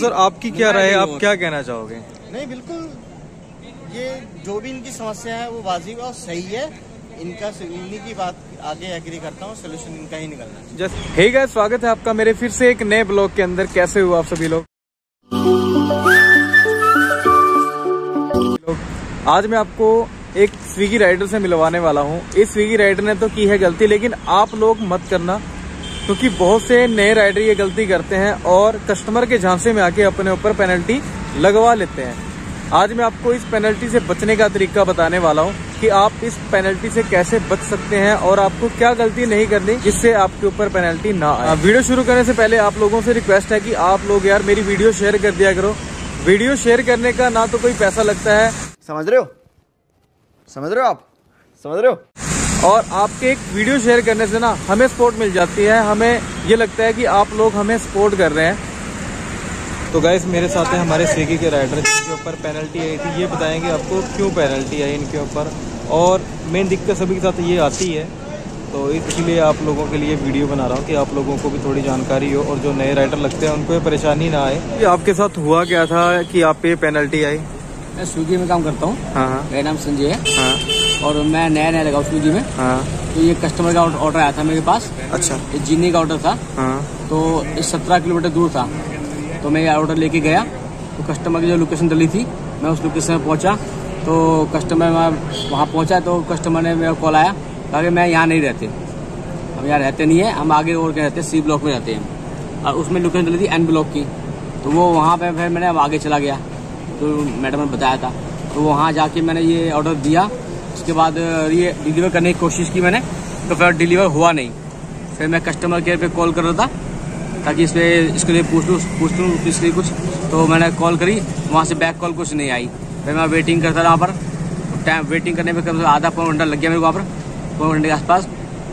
Sir आपकी क्या राय है, आप क्या कहना चाहोगे? नहीं बिल्कुल, ये जो भी इनकी समस्या है वो वाजिब और सही है। इन्हीं की बात आगे एग्री करता हूँ, सोल्यूशन इनका ही निकलना है। हे गाइस, स्वागत है आपका मेरे फिर से एक नए ब्लॉग के अंदर। कैसे हो आप सभी लोग? आज मैं आपको एक स्विगी राइडर से मिलवाने वाला हूँ। इस स्विगी राइडर ने तो की है गलती, लेकिन आप लोग मत करना, क्योंकि बहुत से नए राइडर ये गलती करते हैं और कस्टमर के झांसे में आके अपने ऊपर पेनल्टी लगवा लेते हैं। आज मैं आपको इस पेनल्टी से बचने का तरीका बताने वाला हूँ कि आप इस पेनल्टी से कैसे बच सकते हैं और आपको क्या गलती नहीं करनी जिससे आपके ऊपर पेनल्टी ना आए। वीडियो शुरू करने से पहले आप लोगों से रिक्वेस्ट है कि आप लोग यार मेरी वीडियो शेयर कर दिया करो। वीडियो शेयर करने का ना तो कोई पैसा लगता है, समझ रहे हो आप समझ रहे हो। और आपके एक वीडियो शेयर करने से ना हमें सपोर्ट मिल जाती है, हमें ये लगता है कि आप लोग हमें सपोर्ट कर रहे हैं। तो गाइस, मेरे साथ हैं हमारे स्विगी के राइडर जिनके ऊपर पेनल्टी आई थी। ये बताएंगे आपको क्यों पेनल्टी आई इनके ऊपर, और मेन दिक्कत सभी के साथ ये आती है, तो इसलिए आप लोगों के लिए वीडियो बना रहा हूँ कि आप लोगों को भी थोड़ी जानकारी हो और जो नए राइडर लगते हैं उनको ये परेशानी ना आए। ये आपके साथ हुआ क्या था कि आप पे पेनल्टी आई? मैं स्विगी में काम करता हूँ। हाँ, मेरा नाम संजय है। हाँ, और मैं नया लगा स्विगी में। हाँ, तो ये कस्टमर का ऑर्डर आया था मेरे पास। अच्छा। ये जीनी का ऑर्डर था। हाँ, तो ये 17 किलोमीटर दूर था, तो मैं ये ऑर्डर लेके गया। तो कस्टमर की जो लोकेशन डली थी, मैं उस लोकेशन में पहुंचा। तो कस्टमर वहाँ पहुंचा तो कस्टमर ने मेरा कॉल आया, कहा कि मैं यहाँ नहीं रहते, हम यहाँ रहते नहीं है, हम आगे और क्या रहते हैं, सी ब्लॉक में रहते हैं। और उसमें लोकेशन डली थी एन ब्लॉक की। तो वो वहाँ पे फिर मैंने आगे चला गया, तो मैडम ने बताया था। तो वहाँ जाके मैंने ये ऑर्डर दिया। उसके बाद ये डिलीवर करने की कोशिश की मैंने, तो फिर डिलीवर हुआ नहीं। फिर मैं कस्टमर केयर पे कॉल कर रहा था ताकि इसके लिए पूछ लूँ इसलिए कुछ। तो मैंने कॉल करी, वहाँ से बैक कॉल कुछ नहीं आई। फिर मैं वेटिंग करता रहा वहाँ पर। टाइम वेटिंग करने में कम से आधा पौन घंटा लग गया मेरे को, वहाँ पर 1 घंटे के आसपास।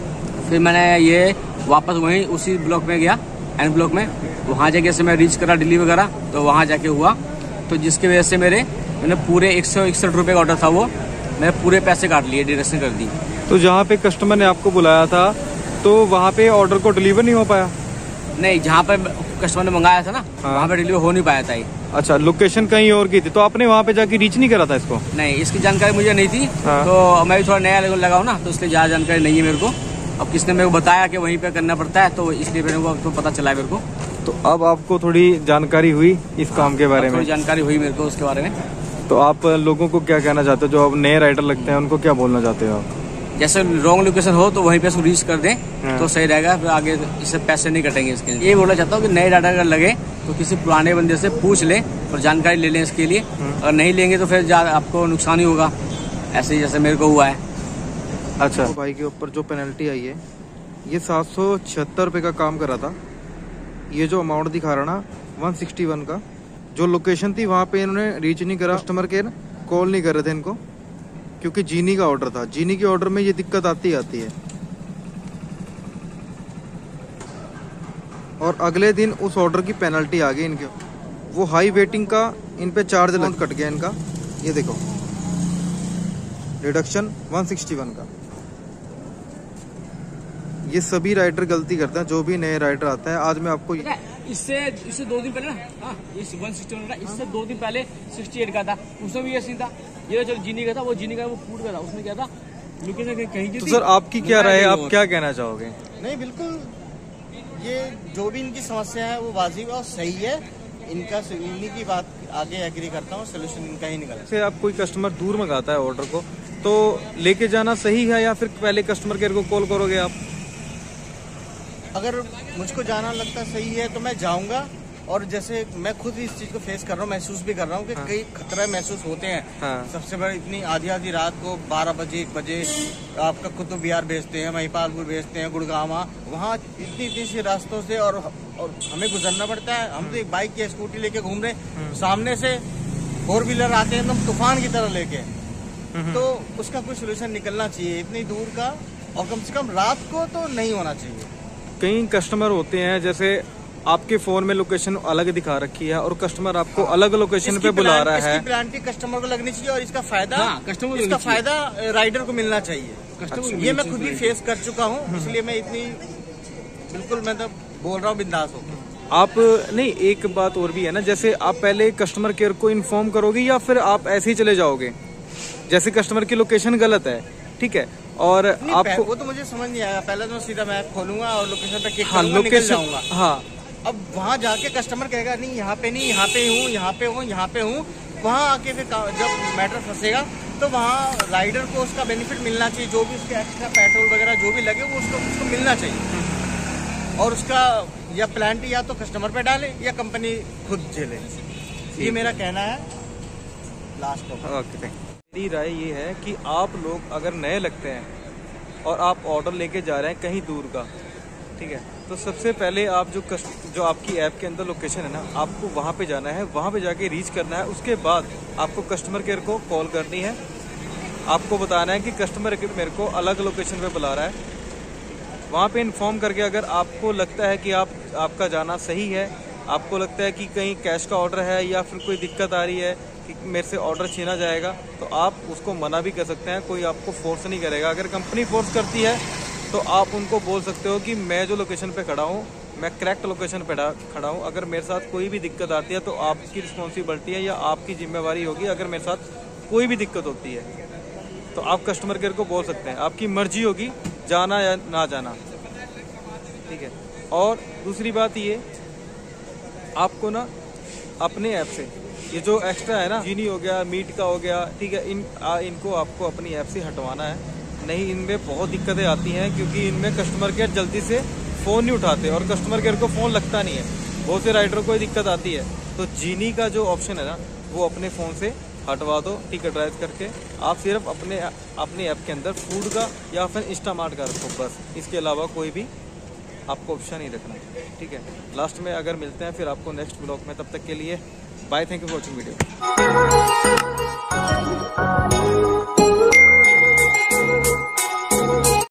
फिर मैंने ये वापस वहीं उसी ब्लॉक में गया, एन ब्लॉक में। वहाँ जाके से मैं रीच करा, डिलीवर करा, तो वहाँ जाके हुआ। तो जिसकी वजह से मैंने पूरे 161 रुपये का ऑर्डर था, वो मैंने पूरे पैसे काट लिए, डिडक्शन कर दी। तो जहाँ पे कस्टमर ने आपको बुलाया था तो वहाँ पे ऑर्डर को डिलीवर नहीं हो पाया? नहीं, जहाँ पे कस्टमर ने मंगाया था ना, हाँ, वहाँ पे डिलीवर हो नहीं पाया था ये। अच्छा, लोकेशन कहीं और की थी, तो आपने वहाँ पे जाके रीच नहीं करा था इसको? नहीं, इसकी जानकारी मुझे नहीं थी। हाँ। तो मैं भी थोड़ा नया लगाऊँ ना, तो इसलिए ज़्यादा जानकारी नहीं है मेरे को। अब किसने मेरे को बताया कि वहीं पे करना पड़ता है, तो इसलिए मेरे को तो पता चला है मेरे को। तो अब आपको थोड़ी जानकारी हुई इस काम के बारे में? थोड़ी जानकारी हुई मेरे को उसके बारे में। तो आप लोगों को क्या कहना चाहते हो, जो अब नए राइडर लगते हैं उनको क्या बोलना चाहते हो आप? जैसे रॉन्ग लोकेशन हो तो वहीं पे उसको रीच कर दें, हाँ, तो सही रहेगा। फिर आगे इससे पैसे नहीं कटेंगे इसके लिए। ये बोलना चाहता हूँ कि नए डाटा अगर लगे तो किसी पुराने बंदे से पूछ लें और जानकारी ले लें इसके लिए। अगर नहीं लेंगे तो फिर आपको नुकसान ही होगा, ऐसे ही जैसे मेरे को हुआ है। अच्छा, तो भाई के ऊपर जो पेनल्टी आई है ये 776 रुपये का काम करा था। ये जो अमाउंट दिखा रहा ना 161 का, जो लोकेशन थी वहाँ पे इन्होंने रीच नहीं करा, कस्टमर केयर कॉल नहीं कर रहे थे इनको, क्योंकि जीनी का ऑर्डर था। जीनी के ऑर्डर में ये दिक्कत आती है। और अगले दिन उस ऑर्डर की पेनल्टी आ गई इनके, वो हाई वेटिंग का इन पे चार्ज कट गया इनका। ये देखो, रिडक्शन 161 का। ये सभी राइडर गलती करते हैं, जो भी नए राइडर आता है। आज मैं आपको इससे 2 दिन पहले ना, ये 161 का, इससे 2 दिन पहले 68 का था, उसमें भी ये सीन था। ये जो जीनी का था, वो जीनी का वो फूड का था, उसमें क्या था लोकेशन कहीं की। तो सर आपकी क्या राय है, आप क्या कहना चाहोगे? नहीं बिल्कुल, ये जो भी इनकी समस्या है वो वाजिब और सही है। इन्हीं की बात आगे एग्री करता हूँ, सोल्यूशन इनका ही निकलना है। जैसे आप कोई कस्टमर दूर मंगाता है ऑर्डर को, तो लेके जाना सही है या फिर पहले कस्टमर केयर को कॉल करोगे आप? अगर मुझको जाना लगता सही है तो मैं जाऊंगा। और जैसे मैं खुद इस चीज को फेस कर रहा हूँ, महसूस भी कर रहा हूँ कि कई खतरे महसूस होते हैं। हाँ। सबसे बड़ी इतनी आधी रात को 12 बजे 1 बजे आपका कुतुब विहार भेजते हैं, महिपालपुर भेजते हैं, गुड़गांव, वहाँ इतनी सी रास्तों से और हमें गुजरना पड़ता है। हम तो एक बाइक या स्कूटी लेके घूम रहे, सामने से 4 व्हीलर आते हैं एकदम तूफान की तरह लेके। तो उसका कोई सोल्यूशन निकलना चाहिए इतनी दूर का, और कम से कम रात को तो नहीं होना चाहिए। कई कस्टमर होते हैं, जैसे आपके फोन में लोकेशन अलग दिखा रखी है और कस्टमर आपको अलग लोकेशन पे बुला रहा है। इसकी पेनल्टी कस्टमर को लगनी चाहिए और इसका फायदा कस्टमर, इसका फायदा राइडर को मिलना चाहिए। ये मैं खुद भी फेस कर चुका हूँ, इसलिए मैं इतनी बिल्कुल मतलब बोल रहा हूँ बिंदास होकर। आप नहीं, एक बात और भी है ना, जैसे आप पहले कस्टमर केयर को इन्फॉर्म करोगे या फिर आप ऐसे ही चले जाओगे? जैसे कस्टमर की लोकेशन गलत है, ठीक है, और आपको वो तो मुझे समझ नहीं आया। पहले तो सीधा मैप खोलूंगा और लोकेशन पे क्लिक हाँ, करूंगा, निकल जाऊंगा। हाँ, अब वहाँ जाके कस्टमर कहेगा नहीं यहाँ पे नहीं, यहाँ पे हूँ, यहाँ पे हूँ, यहाँ पे हूँ। वहाँ आके फिर जब मैटर फंसेगा तो वहाँ राइडर को उसका बेनिफिट मिलना चाहिए, जो भी उसके एक्स्ट्रा पेट्रोल वगैरह जो भी लगे वो उसको मिलना चाहिए। और उसका या प्लांटी या तो कस्टमर पे डाले या कंपनी खुद झेले। ये मेरा कहना है। लास्ट ओके, मेरी राय ये है कि आप लोग अगर नए लगते हैं और आप ऑर्डर लेके जा रहे हैं कहीं दूर का, ठीक है, तो सबसे पहले आप जो आपकी ऐप के अंदर लोकेशन है ना, आपको वहाँ पे जाना है, वहाँ पे जाके रीच करना है। उसके बाद आपको कस्टमर केयर को कॉल करनी है, आपको बताना है कि कस्टमर केयर मेरे को अलग लोकेशन पे बुला रहा है। वहाँ पे इन्फॉर्म करके अगर आपको लगता है कि आपका जाना सही है, आपको लगता है कि कहीं कैश का ऑर्डर है या फिर कोई दिक्कत आ रही है कि मेरे से ऑर्डर छीना जाएगा, तो आप उसको मना भी कर सकते हैं, कोई आपको फोर्स नहीं करेगा। अगर कंपनी फोर्स करती है तो आप उनको बोल सकते हो कि मैं जो लोकेशन पे खड़ा हूँ, मैं करेक्ट लोकेशन पे खड़ा हूँ, अगर मेरे साथ कोई भी दिक्कत आती है तो आपकी रिस्पॉन्सिबिलिटी है या आपकी जिम्मेवारी होगी। अगर मेरे साथ कोई भी दिक्कत होती है तो आप कस्टमर केयर को बोल सकते हैं, आपकी मर्जी होगी जाना या ना जाना, ठीक है। और दूसरी बात ये, आपको ना अपने ऐप से ये जो एक्स्ट्रा है ना, चीनी हो गया, मीट का हो गया, ठीक है, इनको आपको अपनी ऐप से हटवाना है। नहीं, इनमें बहुत दिक्कतें आती हैं क्योंकि इनमें कस्टमर केयर जल्दी से फ़ोन नहीं उठाते और कस्टमर केयर को फ़ोन लगता नहीं है। बहुत से राइडरों को दिक्कत आती है, तो चीनी का जो ऑप्शन है ना, वो अपने फ़ोन से हटवा दो, टिकट राइज करके। आप सिर्फ अपने ऐप के अंदर फूड का या फिर इंस्टामार्ट का रखो, बस। इसके अलावा कोई भी आपको ऑप्शन नहीं रखना, ठीक है। लास्ट में अगर मिलते हैं फिर आपको नेक्स्ट ब्लॉग में, तब तक के लिए bye, thank you for watching video.